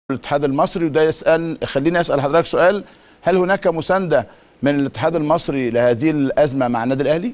الاتحاد المصري، وده خليني اسال حضرتك سؤال: هل هناك مسانده من الاتحاد المصري لهذه الازمه مع النادي الاهلي؟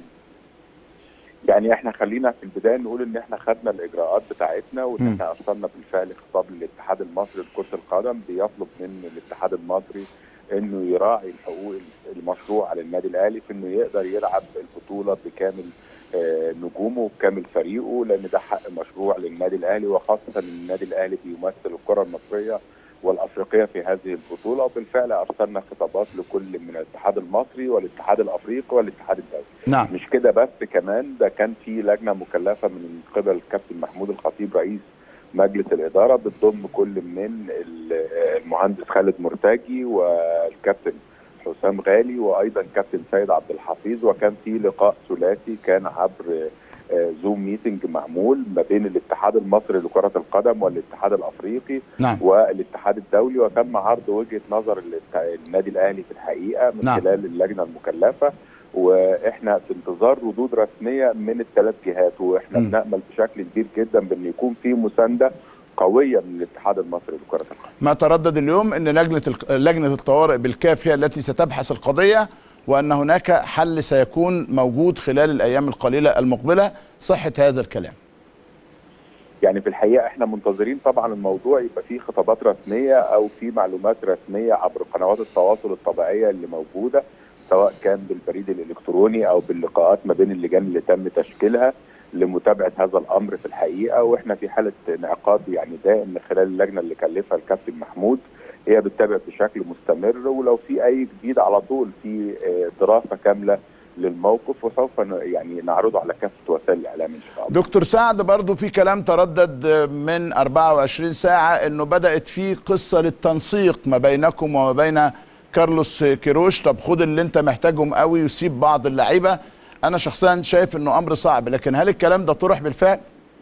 يعني احنا خلينا في البدايه نقول ان احنا خدنا الاجراءات بتاعتنا، وان احنا ارسلنا بالفعل خطاب للاتحاد المصري لكره القدم بيطلب من الاتحاد المصري انه يراعي الحقوق المشروعه للنادي الاهلي في انه يقدر يلعب البطوله بكامل نجومه وبكامل فريقه، لان ده حق مشروع للنادي الاهلي، وخاصه ان النادي الاهلي بيمثل الكره المصريه والافريقيه في هذه البطوله. وبالفعل ارسلنا خطابات لكل من الاتحاد المصري والاتحاد الافريقي والاتحاد الدولي. نعم. مش كده بس، كمان ده كان في لجنه مكلفه من قبل الكابتن محمود الخطيب رئيس مجلس الاداره، بتضم كل من المهندس خالد مرتجي والكابتن حسام غالي وايضا كابتن سيد عبد الحفيظ، وكان في لقاء ثلاثي كان عبر زوم ميتنج معمول ما بين الاتحاد المصري لكرة القدم والاتحاد الافريقي نعم. والاتحاد الدولي، وتم عرض وجهة نظر النادي الاهلي في الحقيقة من نعم. خلال اللجنة المكلفة، واحنا في انتظار ردود رسمية من الثلاث جهات، واحنا بنأمل بشكل كبير جدا بان يكون في مساندة قوية من الاتحاد المصري لكرة القدم. ما تردد اليوم ان لجنة الطوارئ بالكاف هي التي ستبحث القضية، وان هناك حل سيكون موجود خلال الايام القليلة المقبلة، صحة هذا الكلام؟ يعني في الحقيقه احنا منتظرين طبعا الموضوع يبقى فيه خطابات رسميه او في معلومات رسميه عبر قنوات التواصل الطبيعيه اللي موجوده، سواء كان بالبريد الالكتروني او باللقاءات ما بين اللجان اللي تم تشكيلها لمتابعه هذا الامر في الحقيقه. واحنا في حاله انعقاد يعني دائم من خلال اللجنه اللي كلفها الكابتن محمود، هي بتتابع بشكل مستمر، ولو في اي جديد على طول في دراسه كامله للموقف، وسوف يعني نعرضه على كافه وسائل الاعلام ان شاء الله. دكتور سعد، برضو في كلام تردد من 24 ساعه انه بدات في قصه للتنسيق ما بينكم وما بين كارلوس كيروش. طب خد اللي انت محتاجهم قوي وسيب بعض اللعيبه. انا شخصيا شايف انه امر صعب، لكن هل الكلام ده طرح بالفعل؟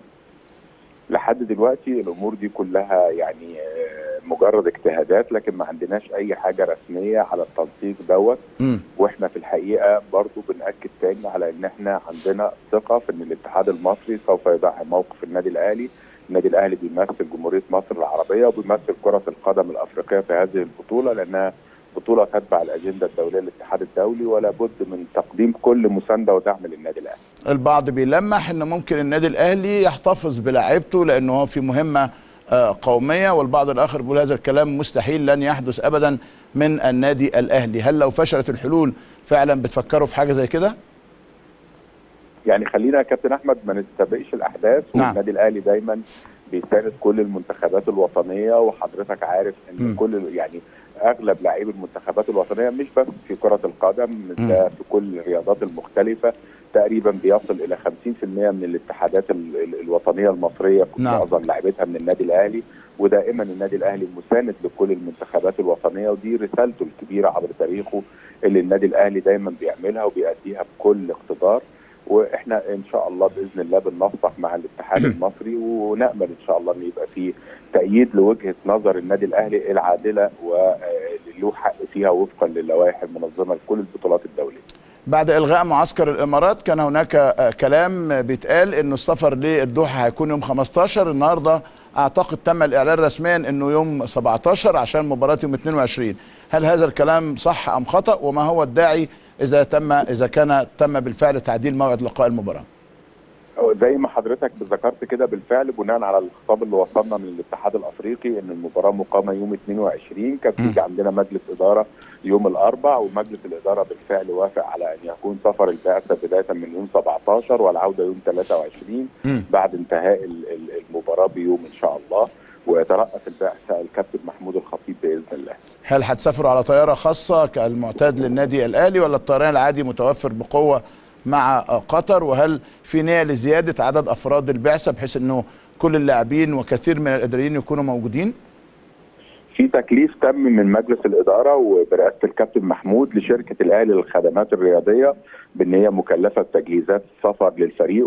لحد دلوقتي الامور دي كلها يعني مجرد اجتهادات، لكن ما عندناش اي حاجه رسميه على التنسيق دوت. واحنا في الحقيقه برضو بنأكد تاني على ان احنا عندنا ثقه في ان الاتحاد المصري سوف يدعم موقف النادي الاهلي. النادي الاهلي بيمثل جمهوريه مصر العربيه وبيمثل كره القدم الافريقيه في هذه البطوله، لانها بطوله تتبع الاجنده الدوليه للاتحاد الدولي، ولا بد من تقديم كل مسانده ودعم للنادي الاهلي. البعض بيلمح ان ممكن النادي الاهلي يحتفظ بلاعيبته لانه هو في مهمه قوميه، والبعض الاخر بيقول هذا الكلام مستحيل، لن يحدث ابدا من النادي الاهلي. هل لو فشلت الحلول فعلا بتفكروا في حاجه زي كده؟ يعني خلينا يا كابتن احمد ما نستبقش الاحداث. نعم. والنادي الاهلي دايما بيساند كل المنتخبات الوطنيه، وحضرتك عارف ان كل يعني اغلب لاعبي المنتخبات الوطنيه مش بس في كره القدم، ده في كل الرياضات المختلفه تقريبا بيصل الى 50% من الاتحادات الوطنيه المصريه معظم لاعبتها من النادي الاهلي، ودائما النادي الاهلي مساند لكل المنتخبات الوطنيه، ودي رسالته الكبيره عبر تاريخه اللي النادي الاهلي دايما بيعملها وبيأديها بكل اقتدار. واحنا ان شاء الله باذن الله بننسق مع الاتحاد المصري، ونامل ان شاء الله ان يبقى في تأييد لوجهه نظر النادي الاهلي العادله واللي له حق فيها وفقا للوائح المنظمه لكل البطولات الدوليه. بعد الغاء معسكر الامارات كان هناك كلام بيتقال انه السفر للدوحه هيكون يوم 15، النهارده اعتقد تم الاعلان رسميا انه يوم 17 عشان مباراه يوم 22. هل هذا الكلام صح ام خطا؟ وما هو الداعي اذا كان تم بالفعل تعديل موعد لقاء المباراه؟ زي ما حضرتك ذكرت كده بالفعل بناء على الخطاب اللي وصلنا من الاتحاد الافريقي ان المباراه مقامه يوم 22، كان في عندنا مجلس اداره يوم الاربعاء، ومجلس الاداره بالفعل وافق على ان يكون سفر البعثه بدايه من يوم 17 والعوده يوم 23 بعد انتهاء المباراه بيوم ان شاء الله، ويترأس البعثه الكابتن محمود الخطيب باذن الله. هل هتسافروا على طياره خاصه كالمعتاد للنادي الاهلي، ولا الطيران العادي متوفر بقوه مع قطر؟ وهل في نية لزيادة عدد أفراد البعثة بحيث أنه كل اللاعبين وكثير من الإداريين يكونوا موجودين؟ في تكليف تم من مجلس الإدارة وبرئاسة الكابتن محمود لشركة الأهلي للخدمات الرياضية بأن هي مكلفة بتجهيزات السفر للفريق،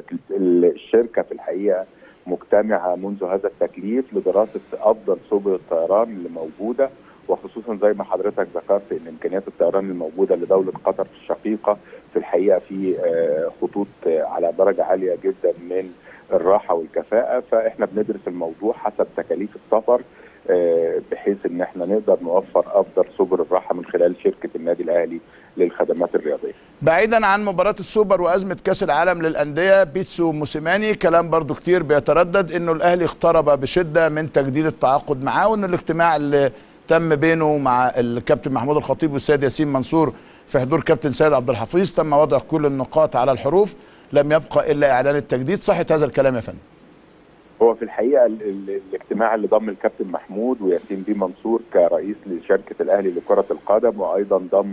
والشركة في الحقيقة مجتمعة منذ هذا التكليف لدراسة أفضل سبل الطيران اللي موجودة، وخصوصا زي ما حضرتك ذكرت ان امكانيات الطيران الموجوده لدوله قطر الشقيقه في الحقيقه في خطوط على درجه عاليه جدا من الراحه والكفاءه، فاحنا بندرس الموضوع حسب تكاليف السفر بحيث ان احنا نقدر نوفر افضل سبل الراحه من خلال شركه النادي الاهلي للخدمات الرياضيه. بعيدا عن مباراة السوبر وأزمة كأس العالم للأندية، بيتسو موسيماني كلام برضو كتير بيتردد إنه الأهلي اقترب بشدة من تجديد التعاقد معاه، وإن الاجتماع اللي تم بينه مع الكابتن محمود الخطيب والسيد ياسين منصور في حضور كابتن سيد عبد الحفيظ تم وضع كل النقاط على الحروف، لم يبقى إلا إعلان التجديد. صحة هذا الكلام يا فندم؟ هو في الحقيقه الاجتماع اللي ضم الكابتن محمود وياسين بيه منصور كرئيس لشركه الاهلي لكره القدم، وايضا ضم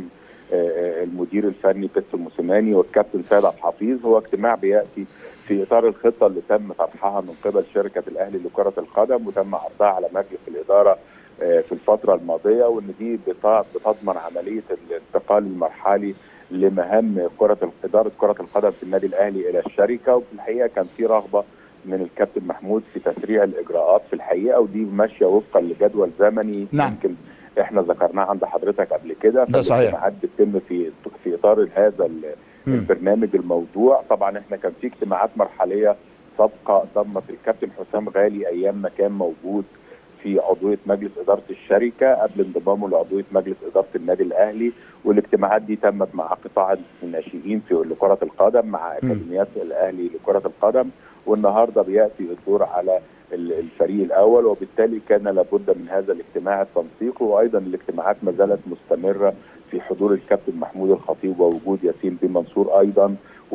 المدير الفني بيتسو موسيماني والكابتن سيد عبد الحفيظ، هو اجتماع بياتي في اطار الخطه اللي تم طرحها من قبل شركه الاهلي لكره القدم وتم عرضها على مجلس الاداره في الفتره الماضيه، وان دي بتضمن عمليه الانتقال المرحلي لمهام اداره كره القدم في النادي الاهلي الى الشركه. وفي الحقيقه كان في رغبه من الكابتن محمود في تسريع الاجراءات في الحقيقه، ودي ماشيه وفقا لجدول زمني. نعم. يمكن احنا ذكرناه عند حضرتك قبل كده. ده صحيح. فالاجتماعات بتتم في اطار هذا البرنامج الموضوع. طبعا احنا كان في اجتماعات مرحليه سابقه ضمت الكابتن حسام غالي ايام ما كان موجود في عضويه مجلس اداره الشركه قبل انضمامه لعضويه مجلس اداره النادي الاهلي، والاجتماعات دي تمت مع قطاع الناشئين في لكره القدم مع اكاديميات الاهلي لكره القدم، والنهارده بياتي الدور على الفريق الاول، وبالتالي كان لابد من هذا الاجتماع التنسيقي. وايضا الاجتماعات ما زالت مستمره في حضور الكابتن محمود الخطيب ووجود ياسين بيه منصور ايضا،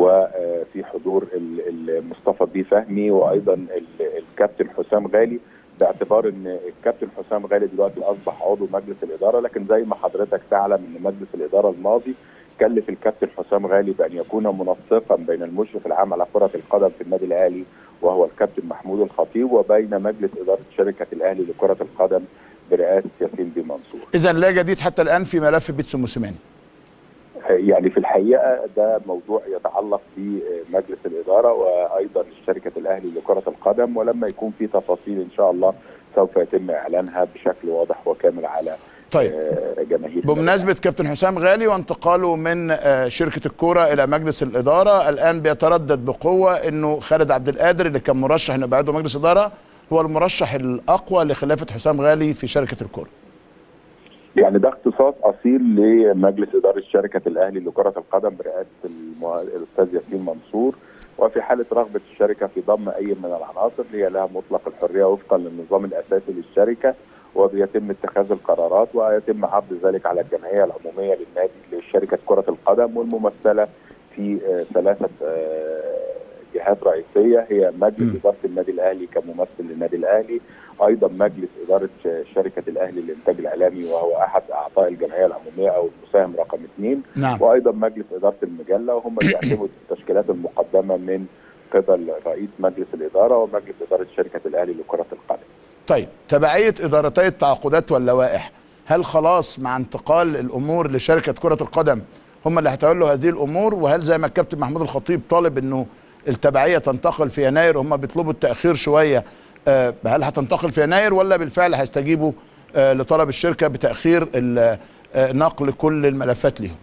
وفي حضور مصطفى بيه فهمي، وايضا الكابتن حسام غالي، باعتبار ان الكابتن حسام غالي دلوقتي اصبح عضو مجلس الاداره. لكن زي ما حضرتك تعلم ان مجلس الاداره الماضي كلف الكابتن حسام غالي بان يكون منسقا بين المشرف العام على كره القدم في النادي الاهلي وهو الكابتن محمود الخطيب، وبين مجلس اداره شركه الاهلي لكره القدم برئاسه ياسين بيه منصور. إذا لا جديد حتى الآن في ملف بيتسو موسيماني. يعني في الحقيقه ده موضوع يتعلق بمجلس الاداره وايضا شركه الاهلي لكره القدم، ولما يكون في تفاصيل ان شاء الله سوف يتم اعلانها بشكل واضح وكامل على طيب. جماهير. بمناسبة كابتن حسام غالي وانتقاله من شركة الكورة إلى مجلس الإدارة، الآن بيتردد بقوة إنه خالد عبد القادر اللي كان مرشح إنه يبقى عضو مجلس إدارة هو المرشح الأقوى لخلافة حسام غالي في شركة الكورة. يعني ده اختصاص اصيل لمجلس اداره شركه الاهلي لكره القدم برئاسه الاستاذ ياسين منصور، وفي حاله رغبه الشركه في ضم اي من العناصر هي لها مطلق الحريه وفقا للنظام الاساسي للشركه، وبيتم اتخاذ القرارات ويتم عرض ذلك على الجمعيه العموميه للنادي لشركه كره القدم، والممثله في ثلاثه جهات رئيسيه هي مجلس اداره النادي الاهلي كممثل للنادي الاهلي، ايضا مجلس اداره شركه الاهلي للانتاج الاعلامي وهو احد اعضاء الجمعيه العموميه او المساهم رقم 2، نعم. وايضا مجلس اداره المجله، وهم بيعتمدوا التشكيلات المقدمه من قبل رئيس مجلس الاداره ومجلس اداره شركه الاهلي لكره القدم. طيب، تبعية إدارتي التعاقدات واللوائح، هل خلاص مع انتقال الأمور لشركة كرة القدم هم اللي هيتولوا هذه الأمور؟ وهل زي ما الكابتن محمود الخطيب طالب إنه التبعية تنتقل في يناير وهم بيطلبوا التأخير شوية، هل هتنتقل في يناير ولا بالفعل هيستجيبوا لطلب الشركة بتأخير نقل كل الملفات ليهم؟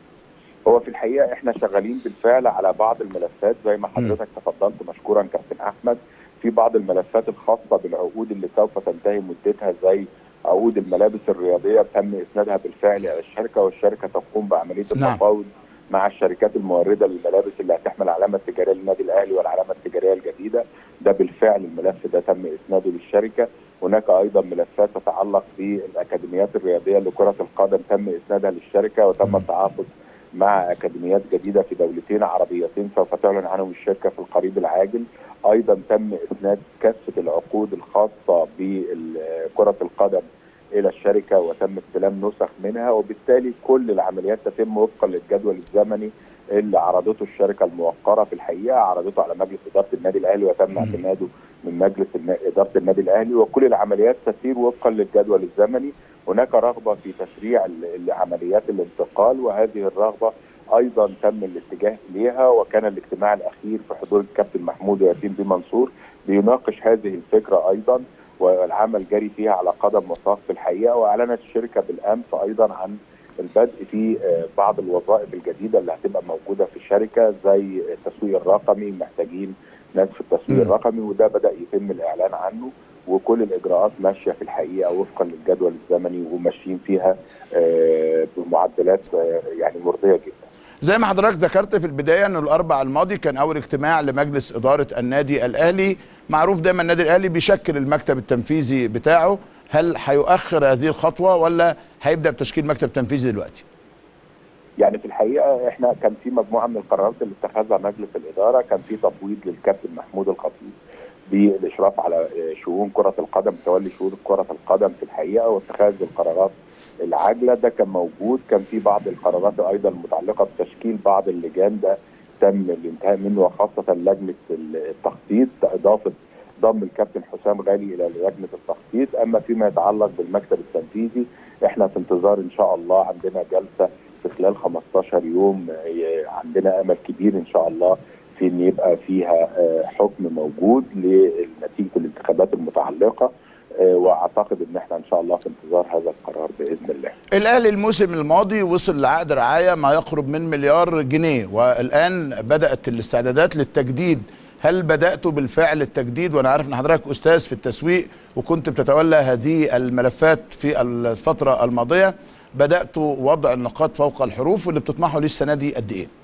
هو في الحقيقة احنا شغالين بالفعل على بعض الملفات زي ما حضرتك تفضلت مشكورا كابتن أحمد، في بعض الملفات الخاصة بالعقود اللي سوف تنتهي مدتها زي عقود الملابس الرياضية تم إسنادها بالفعل إلى الشركة، والشركة تقوم بعملية التفاوض مع الشركات الموردة للملابس اللي هتحمل العلامة التجارية للنادي الأهلي والعلامة التجارية الجديدة. ده بالفعل الملف ده تم إسناده للشركة. هناك أيضا ملفات تتعلق بالأكاديميات الرياضية لكرة القدم تم إسنادها للشركة، وتم التعاقد مع أكاديميات جديدة في دولتين عربيتين سوف تعلن عنهم الشركة في القريب العاجل. أيضا تم إسناد كافة العقود الخاصة بكرة القدم إلى الشركة وتم استلام نسخ منها، وبالتالي كل العمليات تتم وفقا للجدول الزمني اللي عرضته الشركة الموقرة. في الحقيقة عرضته على مجلس إدارة النادي الأهلي وتم اعتماده من مجلس إدارة النادي الأهلي، وكل العمليات تسير وفقا للجدول الزمني. هناك رغبة في تسريع عمليات الانتقال، وهذه الرغبة أيضا تم الاتجاه إليها، وكان الاجتماع الأخير في حضور الكابتن محمود وياسين بيه منصور بيناقش هذه الفكرة أيضا، والعمل جاري فيها على قدم وساق في الحقيقة. وأعلنت الشركة بالأمس أيضا عن البدء في بعض الوظائف الجديدة اللي هتبقى موجودة في الشركة زي التسويق الرقمي، محتاجين ناس في التسويق الرقمي، وده بدأ يتم الإعلان عنه. وكل الاجراءات ماشيه في الحقيقه وفقا للجدول الزمني وماشيين فيها بمعدلات يعني مرضيه جدا. زي ما حضرتك ذكرت في البدايه ان الاربع الماضي كان اول اجتماع لمجلس اداره النادي الاهلي، معروف دايما النادي الاهلي بيشكل المكتب التنفيذي بتاعه، هل هيؤخر هذه الخطوه ولا هيبدا بتشكيل مكتب تنفيذي دلوقتي؟ يعني في الحقيقه احنا كان في مجموعه من القرارات اللي اتخذها مجلس الاداره، كان في تفويض للكابتن محمود الخطيب بالاشراف على شؤون كره القدم، تولي شؤون كره القدم في الحقيقه واتخاذ القرارات العاجله، ده كان موجود. كان في بعض القرارات ايضا المتعلقه بتشكيل بعض اللجان، ده تم الانتهاء منه، وخاصه لجنه التخطيط، ضم الكابتن حسام غالي الى لجنه التخطيط. اما فيما يتعلق بالمكتب التنفيذي احنا في انتظار ان شاء الله، عندنا جلسه في خلال 15 يوم، عندنا امل كبير ان شاء الله في ان يبقى فيها حكم موجود لنتيجه الانتخابات المتعلقه، واعتقد ان احنا ان شاء الله في انتظار هذا القرار باذن الله. الاهلي الموسم الماضي وصل لعقد رعايه ما يقرب من مليار جنيه، والان بدات الاستعدادات للتجديد. هل بداتوا بالفعل التجديد؟ وانا عارف ان حضرتك استاذ في التسويق وكنت بتتولى هذه الملفات في الفتره الماضيه، بداتوا وضع النقاط فوق الحروف، واللي بتطمحوا ليه السنه دي قد ايه؟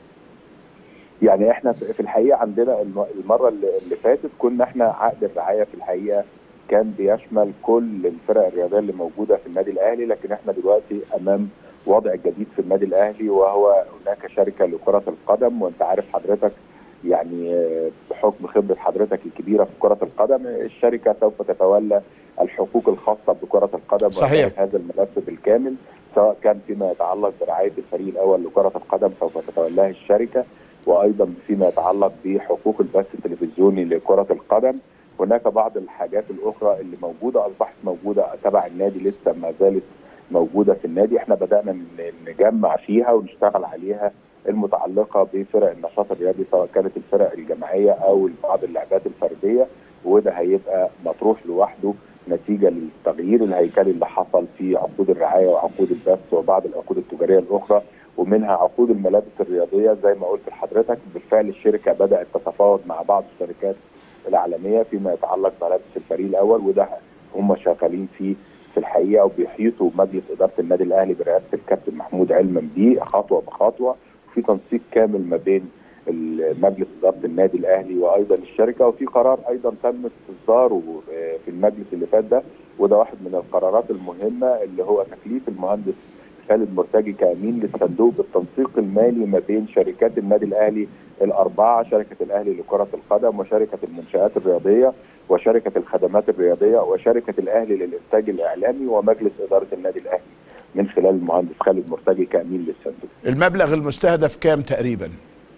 يعني احنا في الحقيقه عندنا المره اللي فاتت كنا احنا عقد الرعايه في الحقيقه كان بيشمل كل الفرق الرياضيه اللي موجوده في النادي الاهلي، لكن احنا دلوقتي امام وضع جديد في النادي الاهلي، وهو هناك شركه لكره القدم. وانت عارف حضرتك يعني بحكم خبره حضرتك الكبيره في كره القدم، الشركه سوف تتولى الحقوق الخاصه بكره القدم. صحيح. هذا الملف بالكامل، سواء كان فيما يتعلق برعايه الفريق الاول لكره القدم سوف تتولاها الشركه، وايضا فيما يتعلق بحقوق البث التلفزيوني لكره القدم. هناك بعض الحاجات الاخرى اللي موجوده اصبحت موجوده تبع النادي، لسه ما زالت موجوده في النادي، احنا بدانا نجمع فيها ونشتغل عليها، المتعلقه بفرق النشاط الرياضي سواء كانت الفرق الجماعيه او بعض اللعبات الفرديه، وده هيبقى مطروح لوحده نتيجه للتغيير الهيكلي اللي حصل في عقود الرعايه وعقود البث وبعض العقود التجاريه الاخرى، ومنها عقود الملابس الرياضيه. زي ما قلت لحضرتك بالفعل الشركه بدات تتفاوض مع بعض الشركات العالميه فيما يتعلق بملابس الفريق الاول، وده هم شغالين فيه في الحقيقه، وبيحيطوا مجلس اداره النادي الاهلي برئاسه الكابتن محمود علما بيه خطوه بخطوه، وفي تنسيق كامل ما بين مجلس اداره النادي الاهلي وايضا الشركه. وفي قرار ايضا تم استصداره في المجلس اللي فات ده، وده واحد من القرارات المهمه، اللي هو تكليف المهندس خالد مرتجي كامين للصندوق بالتنسيق المالي ما بين شركات النادي الاهلي الاربعه، شركه الاهلي لكره القدم وشركه المنشآت الرياضيه وشركه الخدمات الرياضيه وشركه الاهلي للانتاج الاعلامي ومجلس اداره النادي الاهلي من خلال المهندس خالد مرتجي كامين للصندوق. المبلغ المستهدف كام تقريبا؟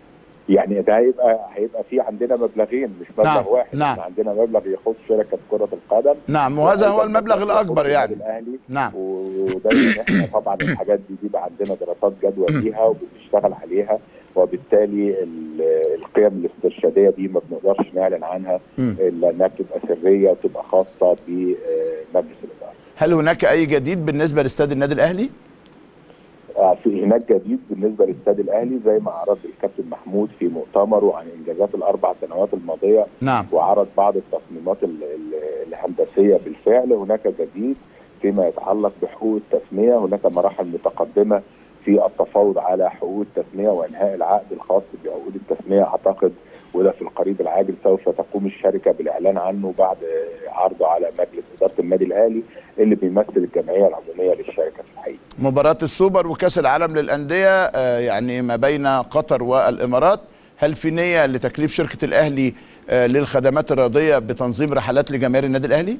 يعني ده هيبقى في عندنا مبلغين مش مبلغ نعم. واحد. نعم. عندنا مبلغ يخص شركه كره القدم، نعم، وهذا هو المبلغ الاكبر يعني. الاهلي. نعم. ودايما احنا طبعا الحاجات دي بيبقى عندنا دراسات جدوى فيها وبنشتغل عليها، وبالتالي القيم الاسترشاديه دي ما بنقدرش نعلن عنها الا انها بتبقى سريه وتبقى خاصه بمجلس الاداره. هل هناك اي جديد بالنسبه لاستاد النادي الاهلي؟ في هناك جديد بالنسبه للاستاد الاهلي زي ما عرض الكابتن محمود في مؤتمره عن انجازات الاربع سنوات الماضيه. نعم. وعرض بعض التصميمات الهندسيه بالفعل. هناك جديد فيما يتعلق بحقوق التسميه، هناك مراحل متقدمه في التفاوض على حقوق التسميه وانهاء العقد الخاص بعقود التسميه، اعتقد وده في القريب العاجل سوف تقوم الشركه بالاعلان عنه بعد عرضه على مجلس اداره النادي الاهلي اللي بيمثل الجمعيه العموميه للشركه في الحقيقه. مباراة السوبر وكأس العالم للأندية يعني ما بين قطر والإمارات، هل في نية لتكليف شركة الأهلي للخدمات الرياضية بتنظيم رحلات لجماهير النادي الأهلي؟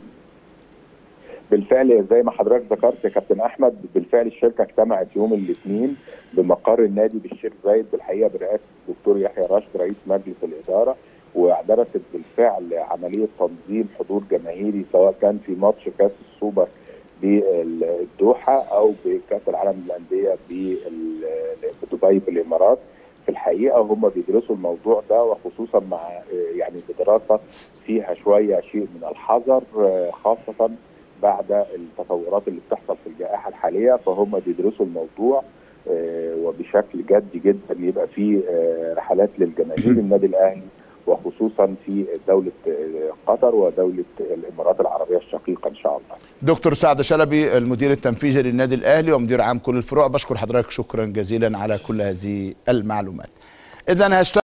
بالفعل زي ما حضرتك ذكرت يا كابتن احمد، بالفعل الشركه اجتمعت يوم الاثنين بمقر النادي بالشيخ زايد بالحقيقه برئاسه الدكتور يحيى راشد رئيس مجلس الاداره، ودرست بالفعل عمليه تنظيم حضور جماهيري سواء كان في ماتش كاس السوبر بالدوحه او بكاس العالم للانديه بدبي بالامارات. في الحقيقه هم بيدرسوا الموضوع ده، وخصوصا مع يعني بدراسه فيها شويه شيء من الحذر، خاصه بعد التطورات اللي بتحصل في الجائحه الحاليه، فهم بيدرسوا الموضوع وبشكل جدي جدا يبقى في رحلات للجماهير النادي الاهلي وخصوصا في دوله قطر ودوله الامارات العربيه الشقيقه ان شاء الله. دكتور سعد شلبي المدير التنفيذي للنادي الاهلي ومدير عام كل الفروع، بشكر حضرتك شكرا جزيلا على كل هذه المعلومات. اذا